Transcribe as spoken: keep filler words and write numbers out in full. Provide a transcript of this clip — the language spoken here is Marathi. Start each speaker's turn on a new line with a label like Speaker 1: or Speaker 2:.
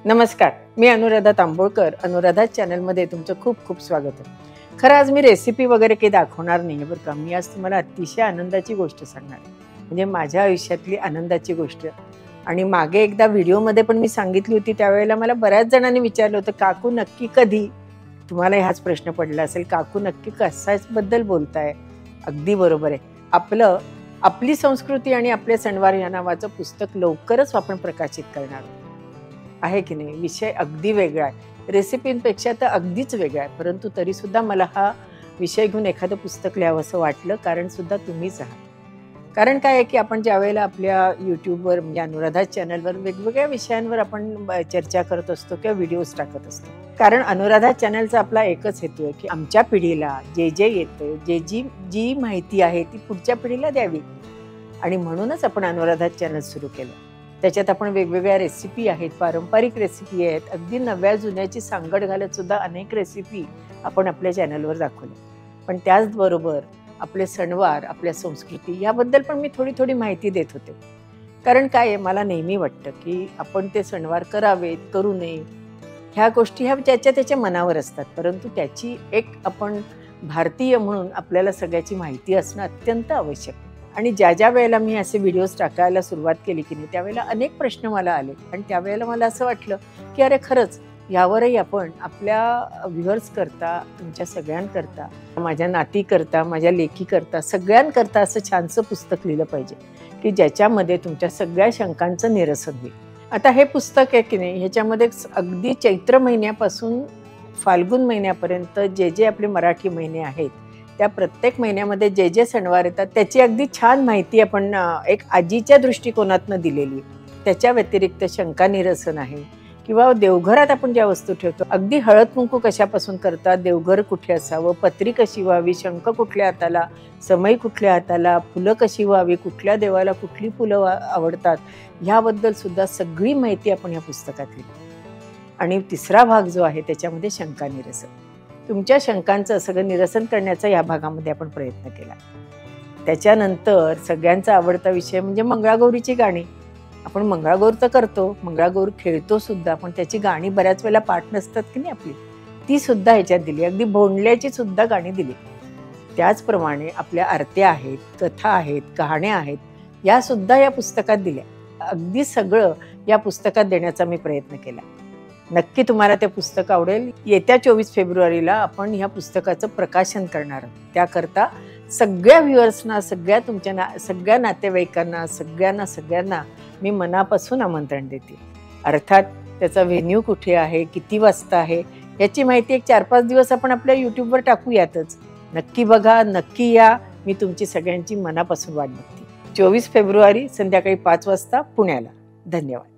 Speaker 1: नमस्कार, मी अनुराधा तांबोळकर. अनुराधा चॅनलमध्ये तुमचं खूप खूप स्वागत आहे. खरं आज मी रेसिपी वगैरे काही दाखवणार नाही आहे बरं का. मी आज तुम्हाला अतिशय आनंदाची गोष्ट सांगणार आहे, म्हणजे माझ्या आयुष्यातली आनंदाची गोष्ट. आणि मागे एकदा व्हिडिओमध्ये पण मी सांगितली होती, त्यावेळेला मला बऱ्याच जणांनी विचारलं होतं, काकू नक्की कधी? तुम्हाला हाच प्रश्न पडला असेल, काकू नक्की कशाबद्दल बोलताय? अगदी बरोबर आहे. आपलं आपली संस्कृती आणि आपले सणवार या नावाचं पुस्तक लवकरच आपण प्रकाशित करणार आहोत, आहे की नाही? विषय अगदी वेगळा आहे, रेसिपींपेक्षा तर अगदीच वेगळा आहे. परंतु तरीसुद्धा मला हा विषय घेऊन एखादं पुस्तक लिहावंसं वाटलं, कारण सुद्धा तुम्हीच आहात. कारण काय आहे की आपण ज्या वेळेला आपल्या यूट्यूबवर म्हणजे अनुराधा चॅनलवर वेगवेगळ्या विषयांवर आपण चर्चा करत असतो किंवा व्हिडिओज टाकत असतो, कारण अनुराधा चॅनलचा आपला एकच हेतू आहे की आमच्या पिढीला जे जे येतं, जे जी जी माहिती आहे ती पुढच्या पिढीला द्यावी. आणि म्हणूनच आपण अनुराधा चॅनल सुरू केलं. त्याच्यात आपण वेगवेगळ्या रेसिपी आहेत, पारंपरिक रेसिपी आहेत, अगदी नव्या जुन्याची सांगड घालत सुद्धा अनेक रेसिपी आपण आपल्या चॅनलवर दाखवल्या. पण त्याचबरोबर आपले सणवार, आपल्या संस्कृती याबद्दल पण मी थोडी थोडी माहिती देत होते. कारण काय आहे, मला नेहमी वाटतं की आपण ते सणवार करावेत, करू नये, ह्या गोष्टी ह्या ज्याच्या त्याच्या मनावर असतात. परंतु त्याची एक आपण भारतीय म्हणून आपल्याला सगळ्याची माहिती असणं अत्यंत आवश्यक आहे. आणि ज्या ज्या वेळेला मी असे व्हिडिओज टाकायला सुरुवात केली की नाही, त्यावेळेला अनेक प्रश्न मला आले. आणि त्यावेळेला मला असं वाटलं की अरे खरंच यावरही आपण आपल्या व्ह्युअर्स करता, तुमच्या सगळ्यांकरता, माझ्या नाती करता, माझ्या लेकी करता, सगळ्यांकरता असं छानसं पुस्तक लिहिलं पाहिजे की ज्याच्यामध्ये तुमच्या सगळ्या शंकांचं निरसन होईल. आता हे पुस्तक आहे की नाही, ह्याच्यामध्ये अगदी चैत्र महिन्यापासून फाल्गुन महिन्यापर्यंत जे जे आपले मराठी महिने आहेत, त्या प्रत्येक महिन्यामध्ये जे जे सणवार येतात त्याची अगदी छान माहिती आपण एक आजीच्या दृष्टिकोनातनं दिलेली आहे. त्याच्या व्यतिरिक्त शंका निरसन आहे, किंवा देवघरात आपण ज्या वस्तू ठेवतो, अगदी हळद कुंकू कशापासून करतात, देवघर कुठे असावं, पत्री कशी व्हावी, शंख कुठल्या हाताला, समई कुठल्या हाताला, फुलं कशी व्हावी, कुठल्या देवाला कुठली फुलं आवडतात, ह्याबद्दल सुद्धा सगळी माहिती आपण या पुस्तकात लिहिली. आणि तिसरा भाग जो आहे त्याच्यामध्ये शंका निरसन, तुमच्या शंकांचं सगळं निरसन करण्याचा या भागामध्ये आपण प्रयत्न केला. त्याच्यानंतर सगळ्यांचा आवडता विषय म्हणजे मंगळागौरीची गाणी. आपण मंगळागौर तर करतो, मंगळागौर खेळतो सुद्धा, पण त्याची गाणी बऱ्याच वेळेला पाठ नसतात की नाही आपली, ती सुद्धा ह्याच्यात दिली. अगदी भोंडल्याची सुद्धा गाणी दिली. त्याचप्रमाणे आपल्या आरत्या आहेत, कथा आहेत, कहाण्या आहेत, या सुद्धा या पुस्तकात दिल्या. अगदी सगळं या पुस्तकात देण्याचा मी प्रयत्न केला. नक्की तुम्हाला ते पुस्तक आवडेल. येत्या चोवीस फेब्रुवारीला आपण ह्या पुस्तकाचं प्रकाशन करणार आहोत. त्याकरता सगळ्या व्ह्युअर्सना, सगळ्या तुमच्या ना सगळ्या नातेवाईकांना, सगळ्यांना सगळ्यांना मी मनापासून आमंत्रण देते. अर्थात त्याचा व्हेन्यू कुठे आहे, किती वाजता आहे, याची माहिती एक चार पाच दिवस आपण आपल्या यूट्यूबवर टाकूयातच. नक्की बघा, नक्की या. मी तुमची सगळ्यांची मनापासून वाट बघते. चोवीस फेब्रुवारी संध्याकाळी पाच वाजता पुण्याला. धन्यवाद.